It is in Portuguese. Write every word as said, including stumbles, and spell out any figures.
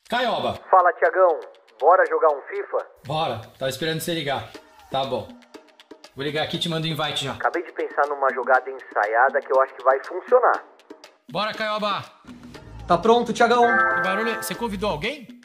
Caioba. Fala, Tiagão. Bora jogar um FIFA? Bora. Tava esperando você ligar. Tá bom. Vou ligar aqui e te mando o invite já. Acabei de pensar numa jogada ensaiada que eu acho que vai funcionar. Bora, Caioba. Tá pronto, Tiagão? Que barulho é? Você convidou alguém?